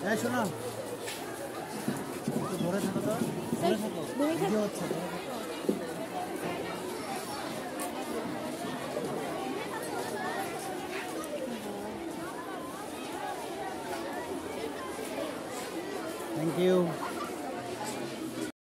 এই শোনো, একটু ধরে থাকো তো, ধরে থাকো, ভিডিও হচ্ছে। Thank you.